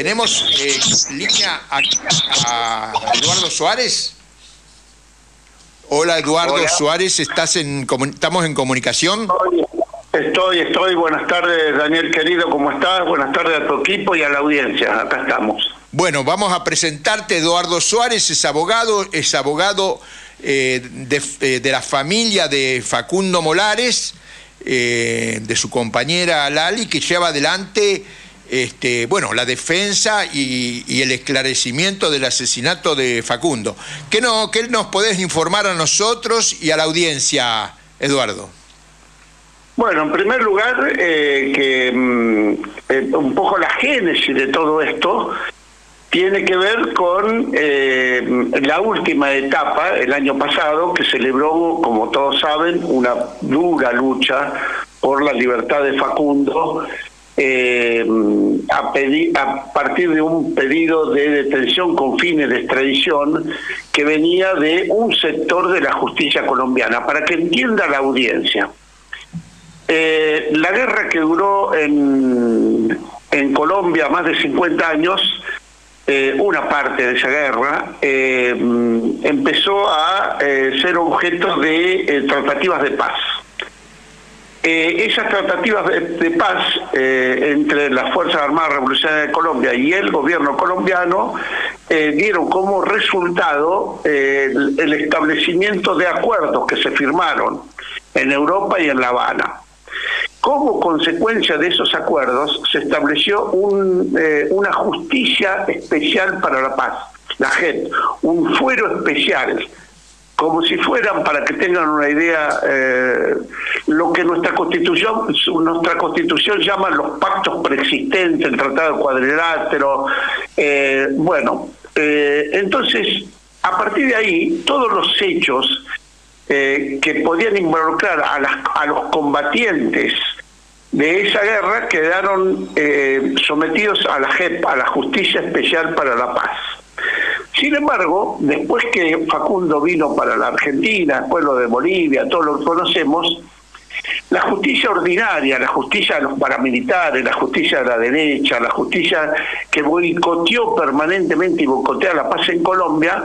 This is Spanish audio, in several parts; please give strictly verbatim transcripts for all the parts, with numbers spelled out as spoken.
Tenemos eh, línea a, a Eduardo Suárez. Hola Eduardo Hola. Suárez, ¿estás en, ¿estamos en comunicación? Estoy, estoy. Buenas tardes, Daniel querido, ¿cómo estás? Buenas tardes a tu equipo y a la audiencia. Acá estamos. Bueno, vamos a presentarte. Eduardo Suárez es abogado, es abogado eh, de, eh, de la familia de Facundo Molares, eh, de su compañera Lali, que lleva adelante este, bueno, la defensa y, y el esclarecimiento del asesinato de Facundo. ¿Qué, no, ¿Qué nos podés informar a nosotros y a la audiencia, Eduardo? Bueno, en primer lugar, eh, que mm, eh, un poco la génesis de todo esto tiene que ver con eh, la última etapa, el año pasado, que celebró, como todos saben, una dura lucha por la libertad de Facundo, eh, a, pedir, a partir de un pedido de detención con fines de extradición que venía de un sector de la justicia colombiana, para que entienda la audiencia. Eh, la guerra que duró en, en Colombia más de cincuenta años, eh, una parte de esa guerra, eh, empezó a eh, ser objeto de eh, tratativas de paz. Eh, esas tratativas de, de paz eh, entre las Fuerzas Armadas Revolucionarias de Colombia y el gobierno colombiano eh, dieron como resultado eh, el, el establecimiento de acuerdos que se firmaron en Europa y en La Habana. Como consecuencia de esos acuerdos se estableció un, eh, una justicia especial para la paz, la J E P, un fuero especial, como si fueran, para que tengan una idea, eh, lo que nuestra constitución nuestra constitución llama los pactos preexistentes, el tratado de cuadrilátero. Eh, bueno, eh, entonces, a partir de ahí, todos los hechos eh, que podían involucrar a, las, a los combatientes de esa guerra quedaron eh, sometidos a la J E P, a la Justicia Especial para la Paz. Sin embargo, después que Facundo vino para la Argentina, después lo de Bolivia, todos lo conocemos, la justicia ordinaria, la justicia de los paramilitares, la justicia de la derecha, la justicia que boicoteó permanentemente y boicotea la paz en Colombia,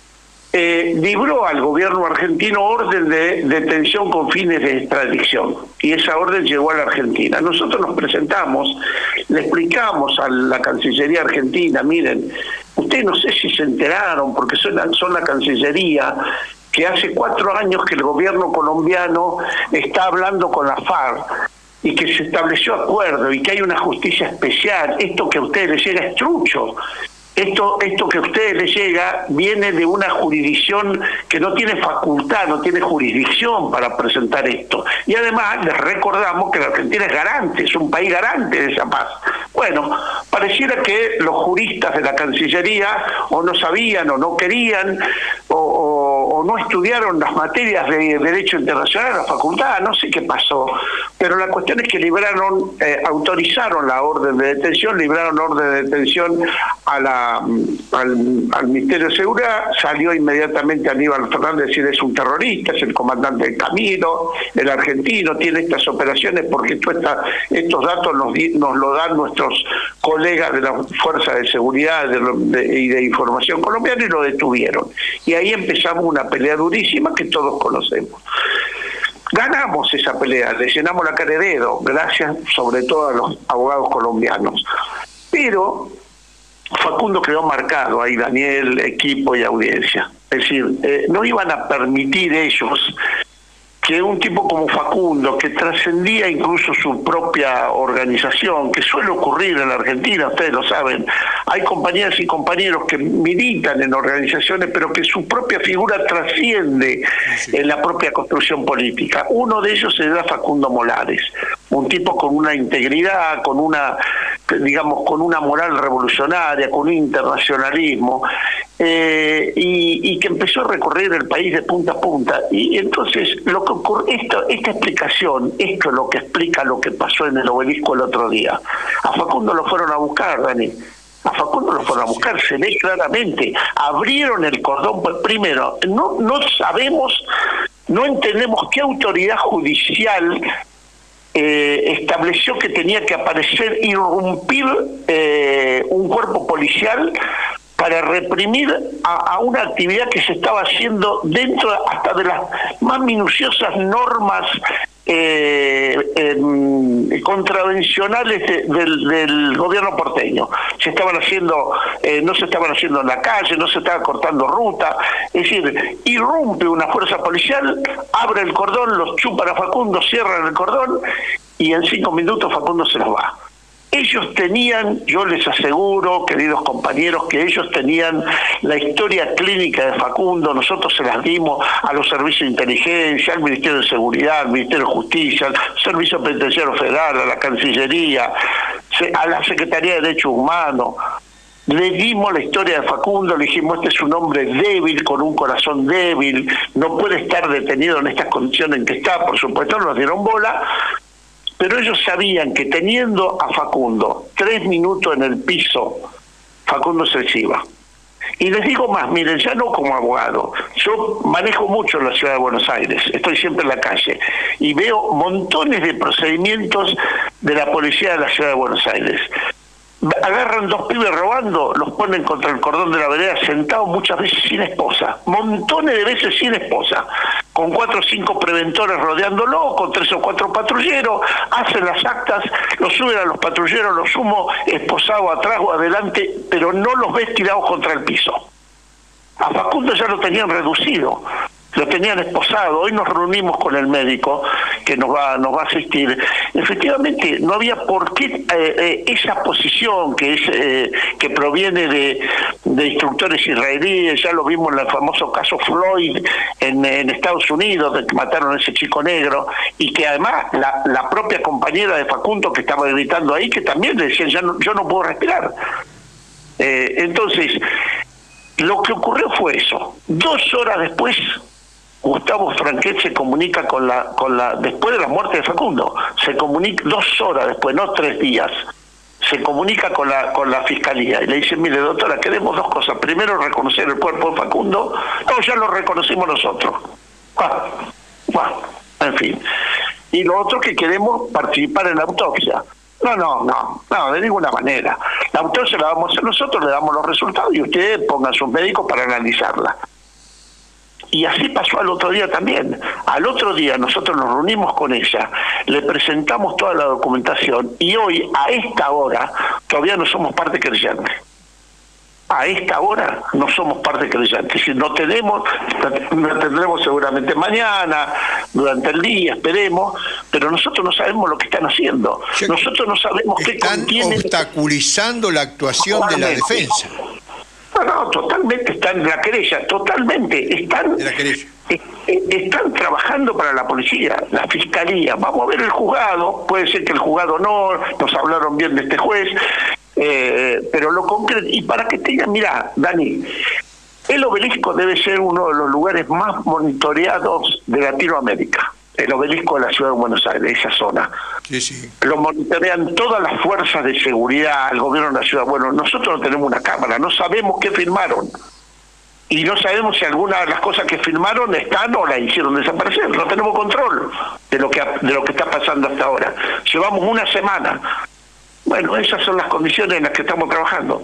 eh, libró al gobierno argentino orden de detención con fines de extradición, y esa orden llegó a la Argentina. Nosotros nos presentamos, le explicamos a la Cancillería argentina, miren, ustedes no sé si se enteraron, porque son la, son la Cancillería, que hace cuatro años que el gobierno colombiano está hablando con la FARC y que se estableció acuerdo y que hay una justicia especial. Esto que a ustedes les llega es trucho. Esto, esto que a ustedes les llega viene de una jurisdicción que no tiene facultad, no tiene jurisdicción para presentar esto. Y además les recordamos que la Argentina es garante, es un país garante de esa paz. Bueno, pareciera que los juristas de la Cancillería o no sabían o no querían o, o, o no estudiaron las materias de Derecho Internacional en la facultad, no sé qué pasó. Pero la cuestión es que libraron, eh, autorizaron la orden de detención, libraron orden de detención a la Al, al Ministerio de Seguridad. Salió inmediatamente Aníbal Fernández a decir es un terrorista, es el comandante del Camino, el argentino, tiene estas operaciones porque esto está, estos datos nos, nos lo dan nuestros colegas de la Fuerza de Seguridad de, de, y de Información colombiana, y lo detuvieron. Y ahí empezamos una pelea durísima que todos conocemos. Ganamos esa pelea, le llenamos la cara de dedo, gracias sobre todo a los abogados colombianos. Pero Facundo quedó marcado ahí, Daniel, equipo y audiencia. Es decir, eh, no iban a permitir ellos que un tipo como Facundo, que trascendía incluso su propia organización, que suele ocurrir en la Argentina, ustedes lo saben, hay compañeras y compañeros que militan en organizaciones, pero que su propia figura trasciende sí. en la propia construcción política. Uno de ellos era Facundo Molares, un tipo con una integridad, con una, digamos, con una moral revolucionaria, con un internacionalismo, eh, y, y que empezó a recorrer el país de punta a punta. Y entonces, lo que ocurre, esto, esta explicación, esto es lo que explica lo que pasó en el Obelisco el otro día. A Facundo lo fueron a buscar, Dani. A Facundo lo fueron a buscar, se ve claramente. Abrieron el cordón, pues primero, no, no sabemos, no entendemos qué autoridad judicial eh, estableció que tenía que aparecer, irrumpir eh, un cuerpo policial para reprimir a, a una actividad que se estaba haciendo dentro hasta de las más minuciosas normas eh, eh, contravencionales de, del, del gobierno porteño. Se estaban haciendo, eh, no se estaban haciendo en la calle, no se estaba cortando ruta. Es decir, irrumpe una fuerza policial, abre el cordón, los chupan a Facundo, cierran el cordón y en cinco minutos Facundo se los va. Ellos tenían, yo les aseguro, queridos compañeros, que ellos tenían la historia clínica de Facundo, nosotros se las dimos a los servicios de inteligencia, al Ministerio de Seguridad, al Ministerio de Justicia, al Servicio Penitenciario Federal, a la Cancillería, a la Secretaría de Derechos Humanos. Le dimos la historia de Facundo, le dijimos, este es un hombre débil, con un corazón débil, no puede estar detenido en estas condiciones en que está, por supuesto no nos dieron bola. Pero ellos sabían que teniendo a Facundo tres minutos en el piso, Facundo se iba. Y les digo más, miren, ya no como abogado, yo manejo mucho en la ciudad de Buenos Aires, estoy siempre en la calle, y veo montones de procedimientos de la policía de la ciudad de Buenos Aires. Agarran dos pibes robando, los ponen contra el cordón de la vereda sentados muchas veces sin esposa, montones de veces sin esposa, con cuatro o cinco preventores rodeándolo, con tres o cuatro patrulleros, hacen las actas, los suben a los patrulleros, los sumo esposados atrás o adelante, pero no los ves tirados contra el piso. A Facundo ya lo tenían reducido, lo tenían esposado. Hoy nos reunimos con el médico que nos va nos va a asistir. Efectivamente, no había por qué eh, eh, esa posición que es eh, que proviene de, de instructores israelíes, ya lo vimos en el famoso caso Floyd en, en Estados Unidos, de que mataron a ese chico negro, y que además la, la propia compañera de Facundo que estaba gritando ahí, que también le decían, ya no, yo no puedo respirar. Eh, entonces, lo que ocurrió fue eso. Dos horas después, Gustavo Franquet se comunica con la, con la, después de la muerte de Facundo, se comunica dos horas después, no tres días, se comunica con la, con la fiscalía y le dice, mire doctora, queremos dos cosas, primero reconocer el cuerpo de Facundo, no, ya lo reconocimos nosotros, bueno, bueno, en fin, y lo otro que queremos participar en la autopsia. No, no, no, no, de ninguna manera. La autopsia la vamos a hacer nosotros, le damos los resultados y ustedes pongan sus médicos para analizarla. Y así pasó al otro día también. Al otro día nosotros nos reunimos con ella, le presentamos toda la documentación y hoy, a esta hora, todavía no somos parte creyente. A esta hora no somos parte creyente. Si no tenemos, lo tendremos seguramente mañana, durante el día, esperemos, pero nosotros no sabemos lo que están haciendo. Nosotros no sabemos qué contiene. Están obstaculizando la actuación de la defensa. No, no, totalmente están en la querella, totalmente están, la querella. Eh, eh, están trabajando para la policía, la fiscalía. Vamos a ver el juzgado, puede ser que el juzgado no, nos hablaron bien de este juez, eh, pero lo concreto, y para que tengan, mirá, Dani, el Obelisco debe ser uno de los lugares más monitoreados de Latinoamérica. El Obelisco de la ciudad de Buenos Aires, esa zona. Sí, sí. Lo monitorean todas las fuerzas de seguridad, el gobierno de la ciudad. Bueno, nosotros no tenemos una cámara, no sabemos qué filmaron. Y no sabemos si alguna de las cosas que filmaron están o la hicieron desaparecer. No tenemos control de lo que de lo que está pasando hasta ahora. Llevamos una semana. Bueno, esas son las condiciones en las que estamos trabajando.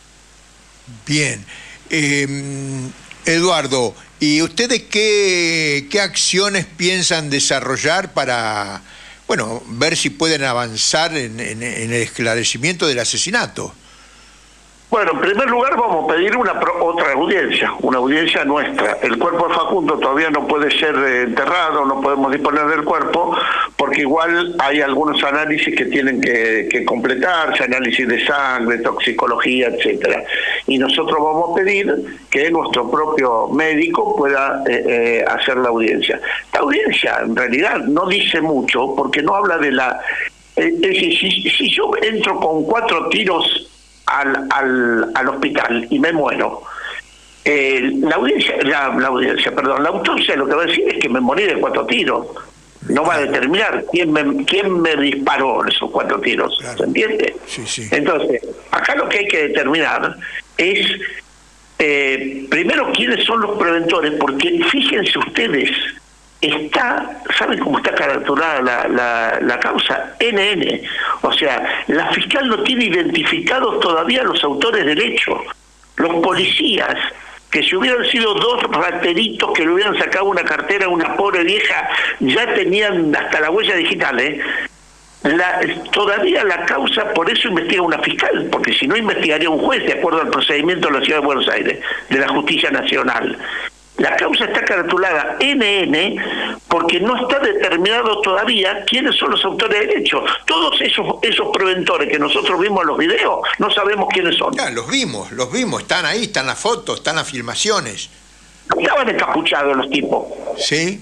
Bien. Eh, Eduardo, ¿y ustedes qué, qué acciones piensan desarrollar para, bueno, ver si pueden avanzar en, en, en el esclarecimiento del asesinato? Bueno, en primer lugar vamos a pedir una otra audiencia, una audiencia nuestra. El cuerpo de Facundo todavía no puede ser enterrado, no podemos disponer del cuerpo, porque igual hay algunos análisis que tienen que, que completarse, análisis de sangre, toxicología, etcétera. Y nosotros vamos a pedir que nuestro propio médico pueda eh, eh, hacer la audiencia. La audiencia en realidad no dice mucho, porque no habla de la... Eh, es decir, si, si yo entro con cuatro tiros Al, al, al hospital y me muero, eh, la audiencia, la, la audiencia, perdón, la autopsia lo que va a decir es que me morí de cuatro tiros. No va a determinar quién me, quién me disparó esos cuatro tiros, claro. ¿Se entiende? Sí, sí. Entonces, acá lo que hay que determinar es eh, primero quiénes son los preventores, porque fíjense ustedes está, ¿saben cómo está caracterizada la, la, la causa? N N. O sea, la fiscal no tiene identificados todavía los autores del hecho. Los policías, que si hubieran sido dos rateritos que le hubieran sacado una cartera a una pobre vieja, ya tenían hasta la huella digital, ¿eh? La, todavía la causa, por eso investiga una fiscal, porque si no investigaría un juez, de acuerdo al procedimiento de la Ciudad de Buenos Aires, de la Justicia Nacional. La causa está caratulada N N porque no está determinado todavía quiénes son los autores del hecho. Todos esos esos preventores que nosotros vimos en los videos, no sabemos quiénes son. Ya, los vimos, los vimos, están ahí, están las fotos, están las filmaciones. Estaban encapuchados los tipos. Sí.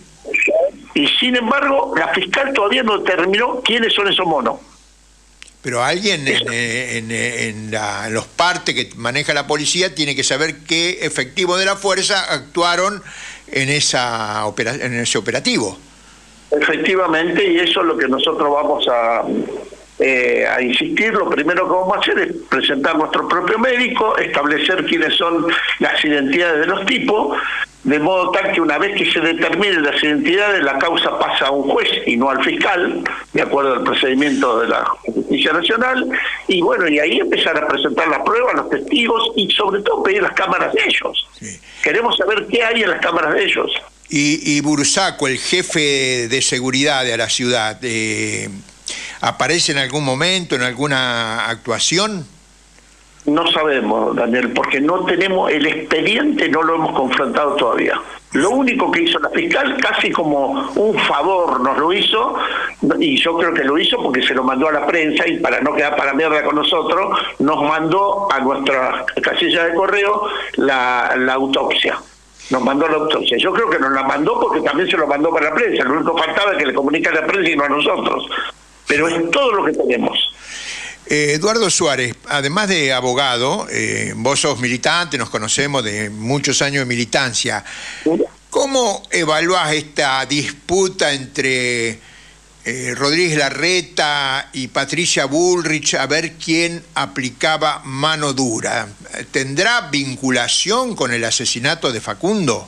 Y sin embargo, la fiscal todavía no determinó quiénes son esos monos. Pero alguien en, en, en la, los partes que maneja la policía tiene que saber qué efectivos de la fuerza actuaron en, esa opera, en ese operativo. Efectivamente, y eso es lo que nosotros vamos a, eh, a insistir. Lo primero que vamos a hacer es presentar nuestro propio médico, establecer quiénes son las identidades de los tipos, de modo tal que una vez que se determinen las identidades, la causa pasa a un juez y no al fiscal, de acuerdo al procedimiento de la Justicia Nacional, y bueno, y ahí empezar a presentar las pruebas, los testigos, y sobre todo pedir las cámaras de ellos. Sí. Queremos saber qué hay en las cámaras de ellos. Y, y Bursaco, el jefe de seguridad de la ciudad, eh, ¿aparece en algún momento, en alguna actuación? No sabemos, Daniel, porque no tenemos el expediente, no lo hemos confrontado todavía. Lo único que hizo la fiscal, casi como un favor nos lo hizo, y yo creo que lo hizo porque se lo mandó a la prensa, y para no quedar para mierda con nosotros, nos mandó a nuestra casilla de correo la, la autopsia. Nos mandó la autopsia. Yo creo que nos la mandó porque también se lo mandó para la prensa. Lo único que faltaba es que le comunique a la prensa y no a nosotros. Pero es todo lo que tenemos. Eh, Eduardo Suárez, además de abogado, eh, vos sos militante, nos conocemos de muchos años de militancia. ¿Cómo evaluás esta disputa entre eh, Rodríguez Larreta y Patricia Bullrich a ver quién aplicaba mano dura? ¿Tendrá vinculación con el asesinato de Facundo?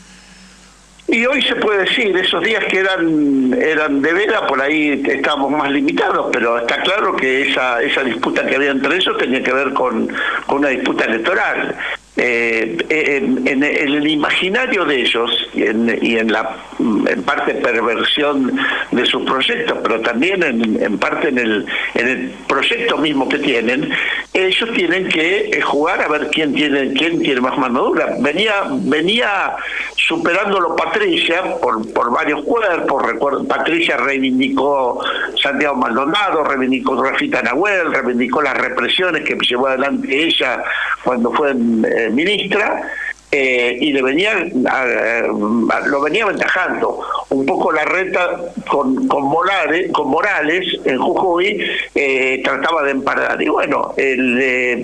Y hoy se puede decir, esos días que eran eran de vela, por ahí estábamos más limitados, pero está claro que esa esa disputa que había entre ellos tenía que ver con, con una disputa electoral. Eh, en, en, en el imaginario de ellos y en, y en la en parte perversión de sus proyectos, pero también en, en parte en el, en el proyecto mismo que tienen, ellos tienen que jugar a ver quién tiene quién tiene más mano dura. Venía venía superándolo Patricia por por varios cuerpos. Recuerdo, Patricia reivindicó Santiago Maldonado, reivindicó Rafita Nahuel, reivindicó las represiones que llevó adelante ella cuando fue eh, ministra, eh, y le venía eh, lo venía aventajando un poco Larreta con con Morales, con Morales en Jujuy, eh, trataba de emparar. Y bueno, el, eh,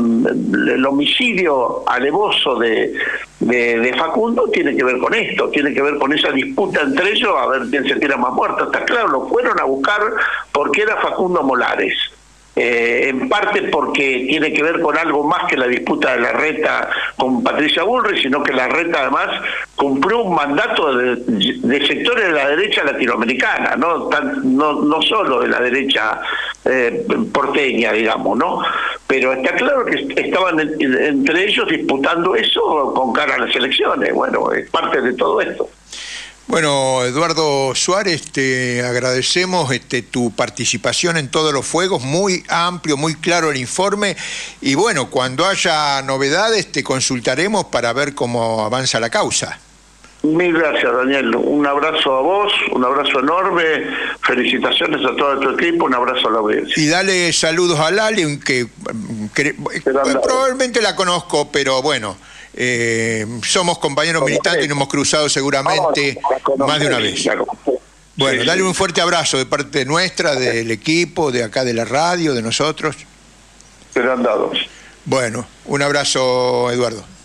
el homicidio alevoso de, de de Facundo tiene que ver con esto, tiene que ver con esa disputa entre ellos, a ver quién se tira más muerto. Está claro, lo fueron a buscar porque era Facundo Molares. Eh, en parte porque tiene que ver con algo más que la disputa de Larreta con Patricia Bullrich, sino que Larreta además cumplió un mandato de, de sectores de la derecha latinoamericana, no Tan, no, no solo de la derecha eh, porteña, digamos, ¿no? Pero está claro que estaban en, entre ellos disputando eso con cara a las elecciones. Bueno, es parte de todo esto. Bueno, Eduardo Suárez, te agradecemos este, tu participación en Todos los Fuegos, muy amplio, muy claro el informe, y bueno, cuando haya novedades te consultaremos para ver cómo avanza la causa. Mil gracias, Daniel. Un abrazo a vos, un abrazo enorme, felicitaciones a todo tu equipo, un abrazo a la audiencia. Y dale saludos a Lali, que, que probablemente la conozco, pero bueno... Eh, somos compañeros militantes y nos hemos cruzado seguramente más de una vez. Bueno, dale un fuerte abrazo de parte nuestra, del equipo, de acá de la radio, de nosotros. Serán dados. Bueno, un abrazo, Eduardo.